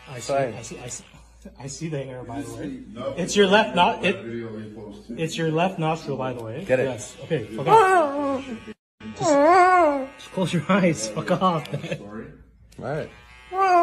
I see. Fine. I see. I see. I see the hair, by the way. No, It's your left not. that video you posted. It's your left nostril, by the way. Get it. Yes. Okay. Fuck off. Just close your eyes. Fuck off. Sorry. All right.